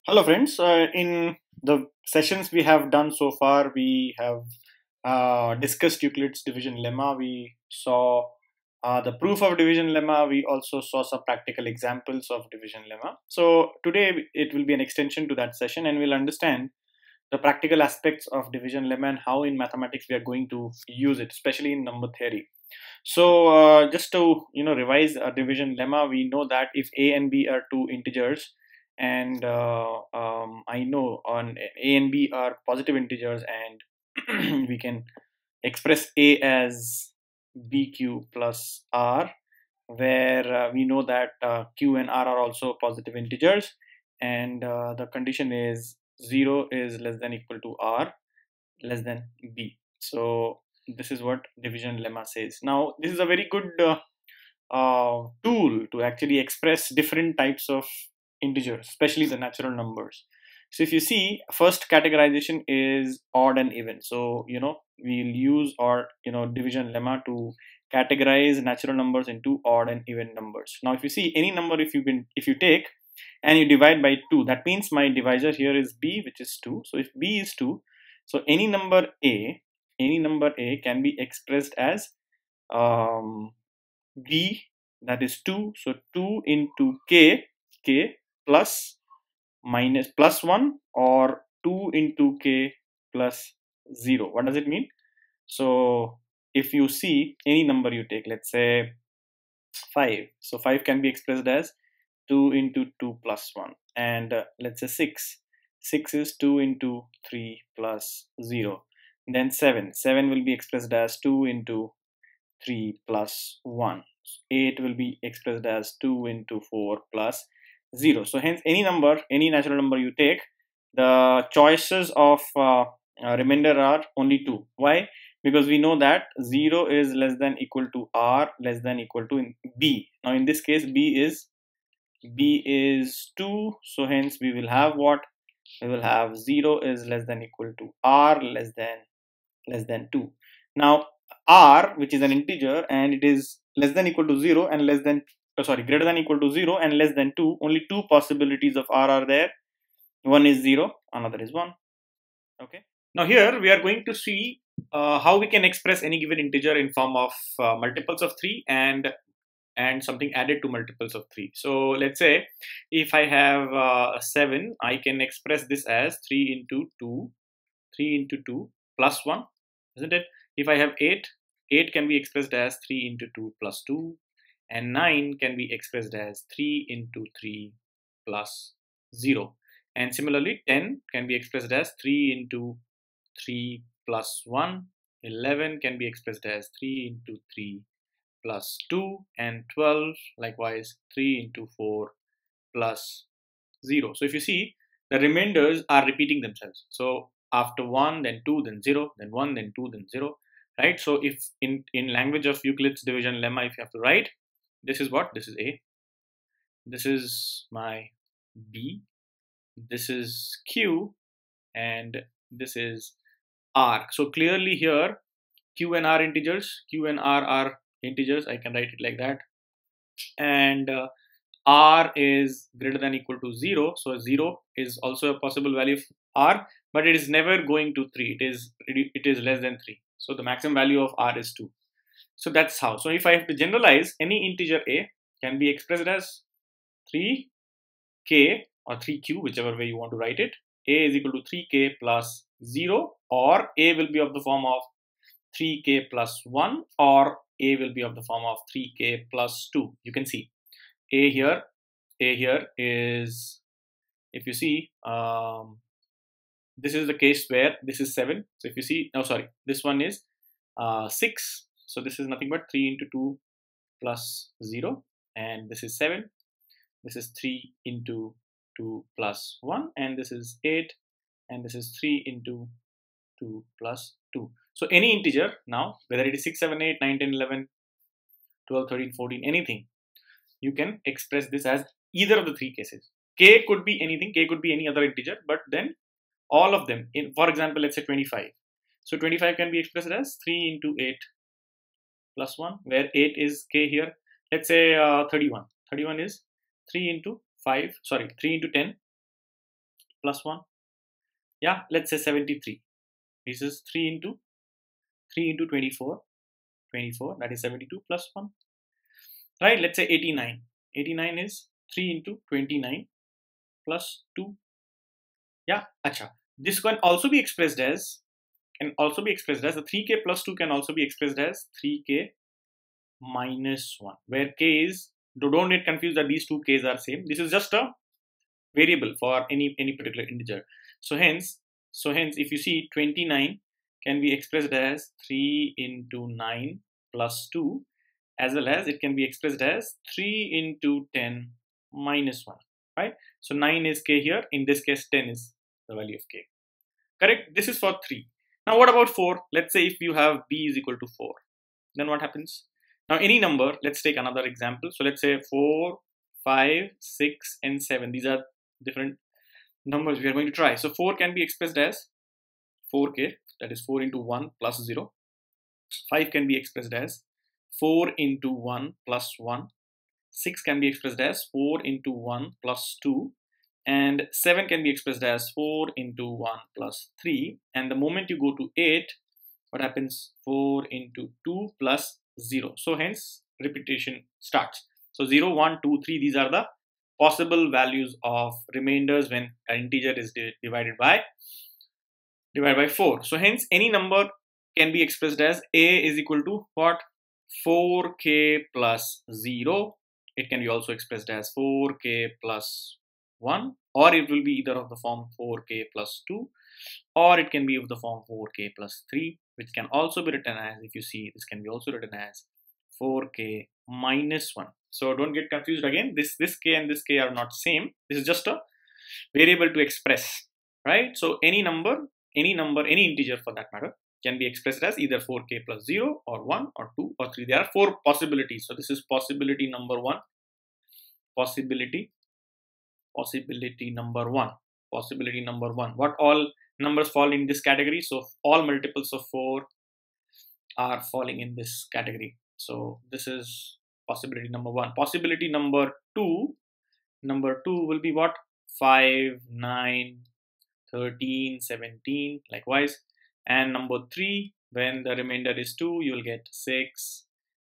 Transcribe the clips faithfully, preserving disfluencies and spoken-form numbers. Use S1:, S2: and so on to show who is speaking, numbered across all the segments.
S1: Hello friends, uh, in the sessions we have done so far, we have uh, discussed Euclid's division lemma. We saw uh, the proof of division lemma. We also saw some practical examples of division lemma. So today it will be an extension to that session, and we'll understand the practical aspects of division lemma and how in mathematics we are going to use it, especially in number theory. So uh, just to you know revise a division lemma, we know that if a and b are two integers, and uh, um, I know on a and b are positive integers, and we can express a as bq plus r, where uh, we know that uh, q and r are also positive integers, and uh, the condition is zero is less than equal to r less than b. So this is what division lemma says. Now this is a very good uh, uh, tool to actually express different types of integers, especially the natural numbers. So if you see, first categorization is odd and even. So you know we'll use or you know division lemma to categorize natural numbers into odd and even numbers. Now if you see any number, if you can if you take and you divide by two, that means my divisor here is b, which is two. So if b is two, so any number a, any number a can be expressed as um, b, that is two. So two into k, k plus minus plus one, or two into k plus zero. What does it mean? So if you see any number you take, let's say five. So five can be expressed as two into two plus one, and uh, let's say six. six is two into three plus zero. Then seven. seven will be expressed as two into three plus one. eight will be expressed as two into four plus zero. So hence any number, any natural number you take, the choices of uh, uh, remainder are only two. Why? Because we know that zero is less than equal to r less than equal to b. Now in this case b is b is two, so hence we will have what? We will have zero is less than equal to r less than less than two. Now r, which is an integer, and it is less than equal to zero and less than oh, sorry greater than equal to zero and less than two. Only two possibilities of r are there. One is zero, another is one. Okay, now here we are going to see uh, how we can express any given integer in form of uh, multiples of three and and something added to multiples of three. So let's say if I have uh, seven, I can express this as three into two, three into two plus one, isn't it? If I have eight, eight can be expressed as three into two plus two, and nine can be expressed as three into three plus zero. And similarly, ten can be expressed as three into three plus one, eleven can be expressed as three into three plus two, and twelve likewise three into four plus zero. So if you see, the remainders are repeating themselves. So after one, then two, then zero, then one, then two, then zero, right? So if in, in language of Euclid's division lemma, if you have to write, this is what? This is A, this is my B, this is Q, and this is R. So clearly here, Q and R integers, Q and R are integers, I can write it like that. And uh, r is greater than equal to zero, so zero is also a possible value of r, but it is never going to three. It is it is less than three, so the maximum value of r is two. So that's how. So if I have to generalize, any integer a can be expressed as three k or three q, whichever way you want to write it. A is equal to three k plus zero, or a will be of the form of three k plus one, or a will be of the form of three k plus two. You can see a here, a here is, if you see, um, this is the case where this is seven. So if you see, no, sorry, this one is uh, six. So this is nothing but three into two plus zero, and this is seven. This is three into two plus one, and this is eight, and this is three into two plus two. So any integer now, whether it is six, seven, eight, nine, ten, eleven, twelve, thirteen, fourteen, anything, you can express this as either of the three cases. K could be anything, k could be any other integer, but then all of them, in, for example, let's say twenty-five. So twenty-five can be expressed as three into eight plus one, where eight is k here. Let's say uh, thirty-one. thirty-one is three into five, sorry, three into ten plus one. Yeah, let's say seventy-three. This is three into three into twenty-four. twenty-four, that is seventy-two plus one. Right, let's say eighty-nine. eighty-nine is three into twenty-nine plus two. Yeah, acha. This can also be expressed as, can also be expressed as, the three k plus two can also be expressed as three k minus one, where k is, don't get confused that these two k's are same. This is just a variable for any any particular integer. So hence, so hence if you see, twenty-nine can be expressed as three into nine plus two, as well as it can be expressed as three into ten minus one, right? So nine is k here, in this case ten is the value of k. Correct? This is for three. Now what about four? Let's say if you have b is equal to four, then what happens? Now any number, let's take another example. So let's say four, five, six and seven. These are different numbers we are going to try. So four can be expressed as four k, that is four into one plus zero. five can be expressed as four into one plus one. six can be expressed as four into one plus two. And seven can be expressed as four into one plus three. And the moment you go to eight, what happens? four into two plus zero. So hence repetition starts. So zero, one, two, three, these are the possible values of remainders when an integer is divided by divided by four. So hence any number can be expressed as a is equal to what? four k plus zero. It can be also expressed as four k plus one, or it will be either of the form four k plus two, or it can be of the form four k plus three, which can also be written as, if you see, this can be also written as four k minus one. So don't get confused again. This this k and this k are not same. This is just a variable to express, right? So any number, any number, any integer for that matter, can be expressed as either four k plus zero or one or two or three. There are four possibilities. So this is possibility number one. Possibility, possibility number one. Possibility number one. What all numbers fall in this category? So all multiples of four are falling in this category. So this is possibility number one. Possibility number two. Number two will be what? five, nine, thirteen, seventeen, likewise. And number three, when the remainder is two, you will get six,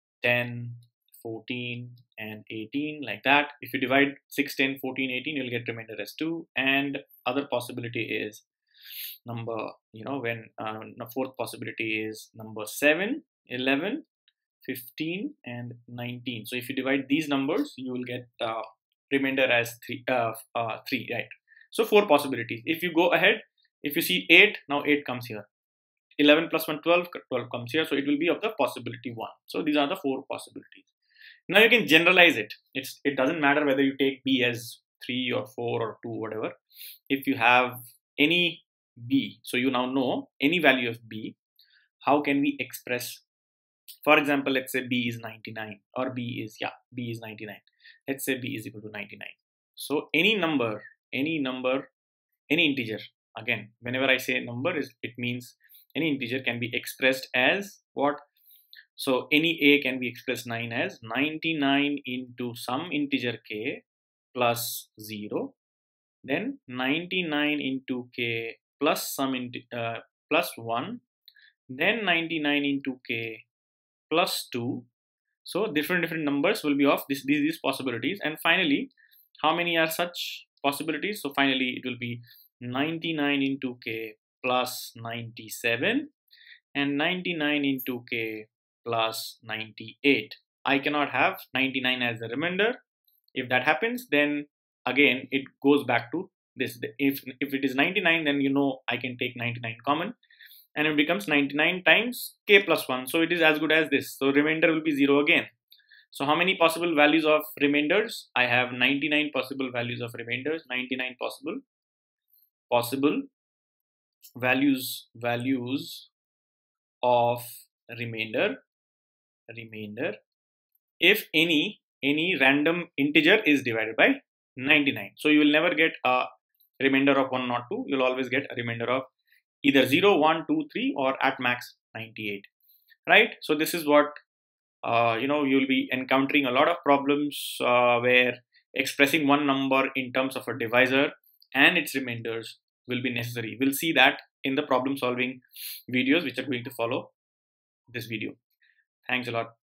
S1: ten, fourteen, and eighteen, like that. If you divide six, ten, fourteen, eighteen, you'll get remainder as two. And other possibility is number, you know, when uh, the fourth possibility is number seven, eleven, fifteen, and nineteen. So if you divide these numbers, you will get uh, remainder as three, uh, uh, three, right? So four possibilities. If you go ahead, if you see eight, now eight comes here. eleven plus one, twelve, twelve comes here. So it will be of the possibility one. So these are the four possibilities. Now you can generalize it. It's, it doesn't matter whether you take b as three or four or two, whatever. If you have any b, so you now know any value of b, how can we express? For example, let's say b is ninety-nine, or b is, yeah, b is ninety-nine. Let's say b is equal to ninety-nine. So any number, any number, any integer, again, whenever I say number, is it means any integer can be expressed as what? So any a can be expressed nine as ninety-nine into some integer k plus zero, then ninety-nine into k plus some uh, plus one, then ninety-nine into k plus two. So different different numbers will be of this, these, these possibilities. And finally, how many are such possibilities? So finally it will be ninety-nine into k plus ninety-seven and ninety-nine into k plus ninety-eight. I cannot have ninety-nine as the remainder. If that happens, then again it goes back to this. If, if it is ninety-nine, then you know I can take ninety-nine common, and it becomes ninety-nine times k plus one. So it is as good as this. So remainder will be zero again. So how many possible values of remainders? I have ninety-nine possible values of remainders, ninety-nine possible possible values values of remainder remainder if any any random integer is divided by ninety-nine. So you will never get a remainder of one, not two. You'll always get a remainder of either zero, one, two, three, or at max ninety-eight, right? So this is what uh, you know, you'll be encountering a lot of problems uh, where expressing one number in terms of a divisor and its remainders will be necessary. We'll see that in the problem solving videos which are going to follow this video. Thanks a lot.